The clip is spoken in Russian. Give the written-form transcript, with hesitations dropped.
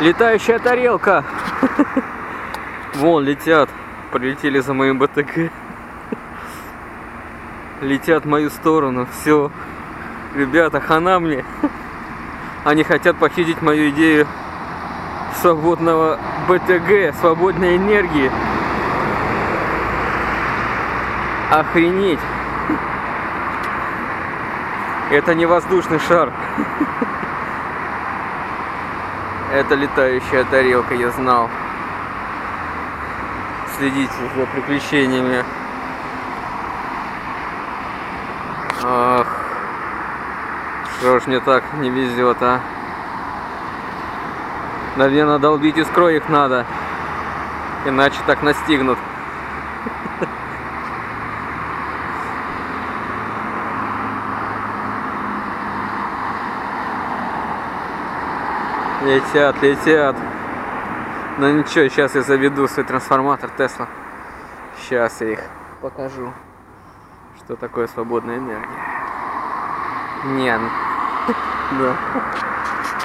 Летающая тарелка. Вон летят. Прилетели за моим БТГ. Летят в мою сторону. Все. Ребята, хана мне. Они хотят похитить мою идею свободного БТГ, свободной энергии. Охренеть. Это не воздушный шар. Это летающая тарелка, я знал. Следите за приключениями. Ах, что ж мне так не везет, а? Наверное, долбить искрой их надо. Иначе так настигнут. Летят, летят. Ну ничего, сейчас я заведу свой трансформатор Тесла. Сейчас я их покажу, что такое свободная энергия. Не, да.